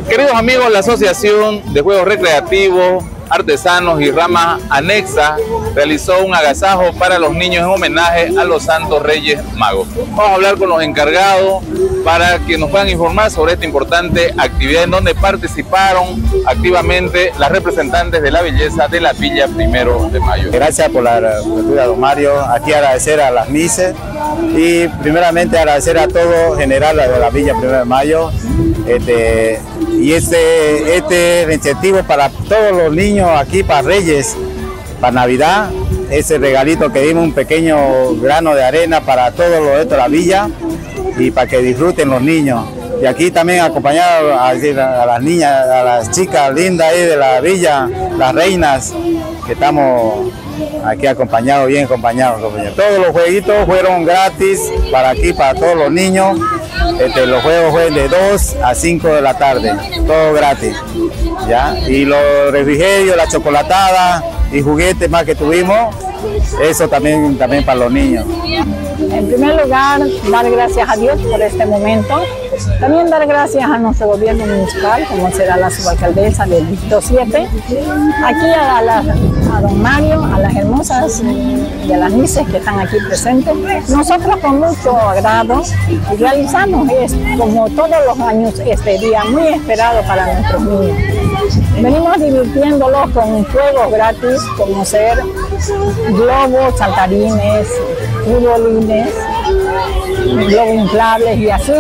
Queridos amigos, la Asociación de Juegos Recreativos, Artesanos y Ramas Anexas realizó un agasajo para los niños en homenaje a los Santos Reyes Magos. Vamos a hablar con los encargados para que nos puedan informar sobre esta importante actividad en donde participaron activamente las representantes de la belleza de la Villa 1 de Mayo. Gracias por la apertura, don Mario. Aquí agradecer a las mises y primeramente agradecer a todo general de la Villa 1 de Mayo. Y este incentivo para todos los niños aquí, para Reyes, para Navidad, ese regalito que dimos, un pequeño grano de arena para todos los de la villa y para que disfruten los niños. Y aquí también acompañado a las niñas, a las chicas lindas ahí de la villa, las reinas, que estamos aquí acompañados, bien acompañados. Todos los jueguitos fueron gratis para aquí, para todos los niños. Los juegos fueron de 2 a 5 de la tarde, todo gratis, ¿ya? Y los refrigerios, la chocolatada y juguetes más que tuvimos, eso también para los niños. En primer lugar, dar gracias a Dios por este momento. También dar gracias a nuestro gobierno municipal, como será la subalcaldesa del Distrito 7. Aquí a don Mario, a las hermosas y a las mises que están aquí presentes. Nosotros con mucho agrado realizamos como todos los años este día muy esperado para nuestros niños. Venimos divirtiéndolos con juegos gratis como ser globos, saltarines, futbolines, globos inflables y así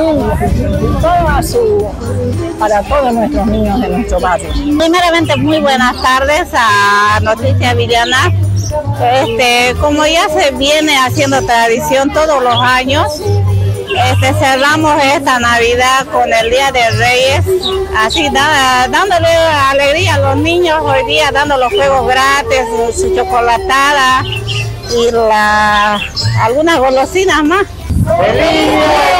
para todos nuestros niños de nuestro barrio. Primeramente, muy buenas tardes a Noticias Villana. Como ya se viene haciendo tradición todos los años, cerramos esta Navidad con el Día de Reyes, así dándole alegría a los niños hoy día, dando los juegos gratis, su chocolatada y algunas golosinas más. ¡Feliz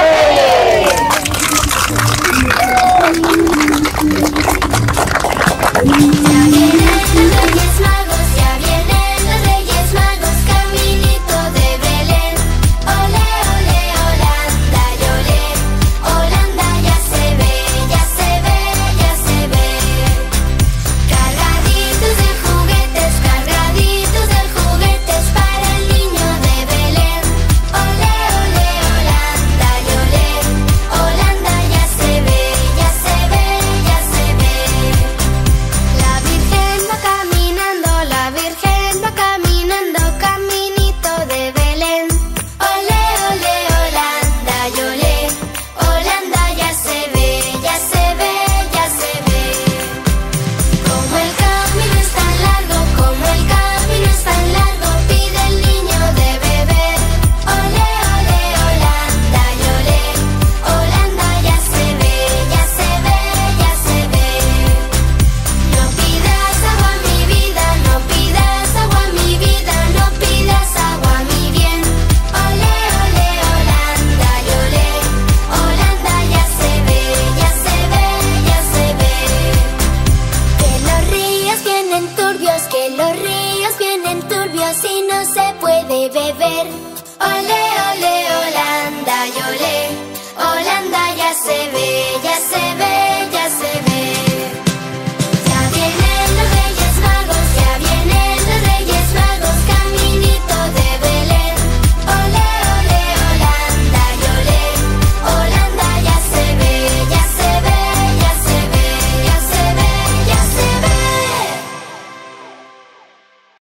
si no se puede beber. Ole, ole, Holanda, y ole, Holanda ya se ve, ya se ve.